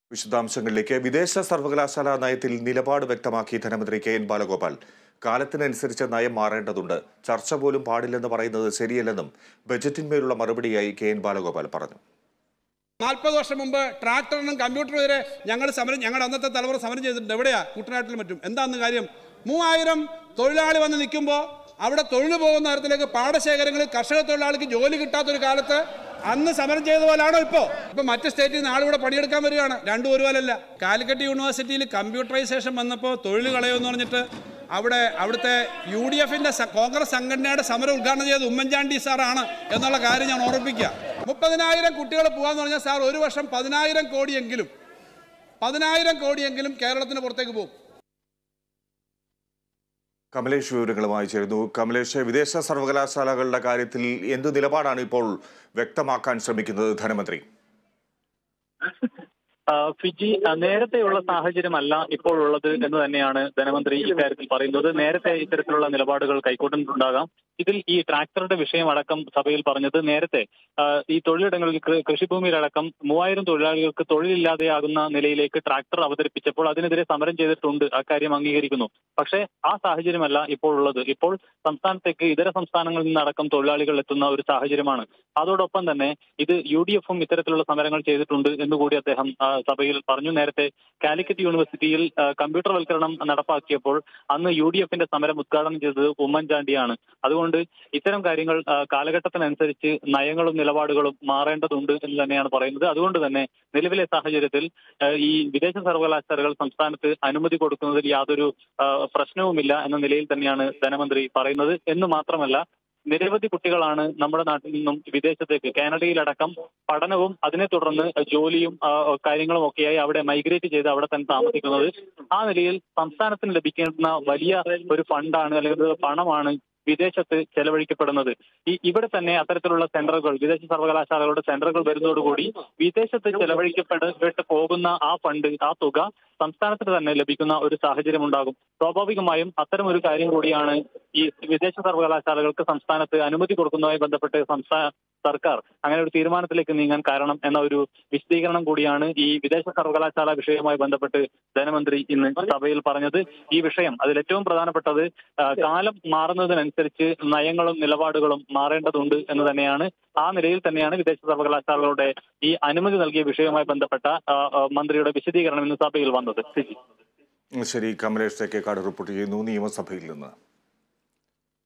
വിശദാംശങ്ങളിലേക്ക്. വിദേശ സർവകലാശാല നയത്തിൽ നിലപാട് വ്യക്തമാക്കി ധനമന്ത്രി കെ എൻ ബാലഗോപാൽ. കാലത്തിനനുസരിച്ച് നയം മാറേണ്ടതുണ്ട്, ചർച്ച പോലും പാടില്ലെന്ന് പറയുന്നത് ശരിയല്ലെന്നും ബജറ്റിന്മേലുള്ള മറുപടിയായി കെ എൻ ബാലഗോപാൽ പറഞ്ഞു. 40 വർഷം മുമ്പ് ട്രാക്ടറിനും കമ്പ്യൂട്ടറിനും എതിരെ ഞങ്ങളുടെ അന്നത്തെ തലമുറ സമരം ചെയ്തിട്ടുണ്ട്. എവിടെയാ? കുട്ടനാട്ടിലും മറ്റും. എന്താന്ന് കാര്യം? 3000 തൊഴിലാളി വന്ന് നിൽക്കുമ്പോൾ അവിടെ തൊഴിൽ പോകുന്ന തരത്തിലേക്ക് പാടശേഖരങ്ങളിൽ കർഷക തൊഴിലാളിക്ക് ജോലി കിട്ടാത്തൊരു കാലത്ത് അന്ന് സമരം ചെയ്ത പോലാണോ ഇപ്പൊ മറ്റ് സ്റ്റേറ്റിൽ നിന്ന് ആളിവിടെ പണിയെടുക്കാൻ വരികയാണ്. രണ്ടും ഒരുപോലല്ല. കാലിക്കറ്റ് യൂണിവേഴ്സിറ്റിയിൽ കമ്പ്യൂട്ടറൈസേഷൻ വന്നപ്പോൾ തൊഴിൽ കളയുമെന്ന് പറഞ്ഞിട്ട് അവിടുത്തെ UDFന്റെ കോൺഗ്രസ് സംഘടനയുടെ സമരം ഉദ്ഘാടനം ചെയ്തത് ഉമ്മൻചാണ്ടി സാറാണ് എന്നുള്ള കാര്യം ഞാൻ ഓർമ്മിപ്പിക്കുക. 30,000 കുട്ടികൾ പോകാന്ന് പറഞ്ഞാൽ സാർ ഒരു വർഷം 10,000 കോടിയെങ്കിലും കേരളത്തിന് പുറത്തേക്ക് പോകും. കമലേഷ് വിവരങ്ങളുമായി ചേരുന്നു. കമലേഷ്, വിദേശ സർവകലാശാലകളുടെ കാര്യത്തിൽ എന്ത് നിലപാടാണ് ഇപ്പോൾ വ്യക്തമാക്കാൻ ശ്രമിക്കുന്നത് ധനമന്ത്രി? ഫിജി, നേരത്തെയുള്ള സാഹചര്യമല്ല ഇപ്പോഴുള്ളത് എന്ന് തന്നെയാണ് ധനമന്ത്രി ഇക്കാര്യത്തിൽ പറയുന്നത്. നേരത്തെ ഇത്തരത്തിലുള്ള നിലപാടുകൾ കൈക്കൊണ്ടിട്ടുണ്ടാകാം. ഇതിൽ ഈ ട്രാക്ടറുടെ വിഷയമടക്കം സഭയിൽ പറഞ്ഞത് നേരത്തെ ഈ തൊഴിലിടങ്ങളിൽ കൃഷിഭൂമിയിലടക്കം 3000 തൊഴിലാളികൾക്ക് തൊഴിലില്ലാതെയാകുന്ന നിലയിലേക്ക് ട്രാക്ടർ അവതരിപ്പിച്ചപ്പോൾ അതിനെതിരെ സമരം ചെയ്തിട്ടുണ്ട്. അക്കാര്യം അംഗീകരിക്കുന്നു. പക്ഷേ ആ സാഹചര്യമല്ല ഇപ്പോൾ ഉള്ളത്. ഇപ്പോൾ സംസ്ഥാനത്തേക്ക് ഇതര സംസ്ഥാനങ്ങളിൽ നിന്നടക്കം തൊഴിലാളികൾ എത്തുന്ന ഒരു സാഹചര്യമാണ്. അതോടൊപ്പം തന്നെ ഇത് UDFും ഇത്തരത്തിലുള്ള സമരങ്ങൾ ചെയ്തിട്ടുണ്ട് എന്നുകൂടി അദ്ദേഹം സഭയിൽ പറഞ്ഞു. നേരത്തെ കാലിക്കറ്റ് യൂണിവേഴ്സിറ്റിയിൽ കമ്പ്യൂട്ടർവൽക്കരണം നടപ്പാക്കിയപ്പോൾ അന്ന് UDFന്റെ സമരം ഉദ്ഘാടനം ചെയ്തത് ഉമ്മൻചാണ്ടിയാണ്. അതുകൊണ്ട് ഇത്തരം കാര്യങ്ങൾ കാലഘട്ടത്തിനനുസരിച്ച് നയങ്ങളും നിലപാടുകളും മാറേണ്ടതുണ്ട് എന്ന് തന്നെയാണ് പറയുന്നത്. അതുകൊണ്ട് തന്നെ നിലവിലെ സാഹചര്യത്തിൽ ഈ വിദേശ സർവകലാശാലകൾ സംസ്ഥാനത്ത് അനുമതി കൊടുക്കുന്നതിൽ യാതൊരു പ്രശ്നവുമില്ല എന്ന നിലയിൽ തന്നെയാണ് ധനമന്ത്രി പറയുന്നത്. എന്ന് മാത്രമല്ല, നിരവധി കുട്ടികളാണ് നമ്മുടെ നാട്ടിൽ നിന്നും വിദേശത്തേക്ക്, കാനഡയിലടക്കം പഠനവും അതിനെ തുടർന്ന് ജോലിയും കാര്യങ്ങളും ഒക്കെയായി അവിടെ മൈഗ്രേറ്റ് ചെയ്ത് അവിടെ തന്നെ താമസിക്കുന്നത്. ആ നിലയിൽ സംസ്ഥാനത്തിന് ലഭിക്കുന്ന വലിയ ഒരു ഫണ്ടാണ് അല്ലെങ്കിൽ പണമാണ് വിദേശത്ത് ചെലവഴിക്കപ്പെടുന്നത്. ഇവിടെ തന്നെ അത്തരത്തിലുള്ള സെന്ററുകൾ, വിദേശ സർവകലാശാലകളുടെ സെന്ററുകൾ വരുന്നതോടുകൂടി വിദേശത്ത് ചെലവഴിക്കപ്പെട്ട് പോകുന്ന ആ ഫണ്ട്, ആ തുക സംസ്ഥാനത്തിന് തന്നെ ലഭിക്കുന്ന ഒരു സാഹചര്യം ഉണ്ടാകും. സ്വാഭാവികമായും അത്തരം ഒരു കാര്യം കൂടിയാണ് ഈ വിദേശ സർവകലാശാലകൾക്ക് സംസ്ഥാനത്ത് അനുമതി കൊടുക്കുന്നതുമായി ബന്ധപ്പെട്ട് സംസ്ഥാന സർക്കാർ അങ്ങനെ ഒരു തീരുമാനത്തിലേക്ക് നീങ്ങാൻ കാരണം എന്ന ഒരു വിശദീകരണം കൂടിയാണ് ഈ വിദേശ സർവകലാശാല വിഷയവുമായി ബന്ധപ്പെട്ട് ധനമന്ത്രി ഇന്ന് സഭയിൽ പറഞ്ഞത്. ഈ വിഷയം അതിൽ ഏറ്റവും പ്രധാനപ്പെട്ടത് കാലം മാറുന്നതിനനുസരിച്ച് നയങ്ങളും നിലപാടുകളും മാറേണ്ടതുണ്ട് എന്ന് തന്നെയാണ്. ആ നിലയിൽ തന്നെയാണ് വിദേശ സർവകലാശാലകളുടെ ഈ അനുമതി നൽകിയ വിഷയവുമായി ബന്ധപ്പെട്ട മന്ത്രിയുടെ വിശദീകരണം ഇന്ന് സഭയിൽ വന്നത്. ശരി, കമലേഷ് തേക്കേക്കാട് റിപ്പോർട്ട് ചെയ്യുന്നു നിയമസഭയിൽ നിന്ന്.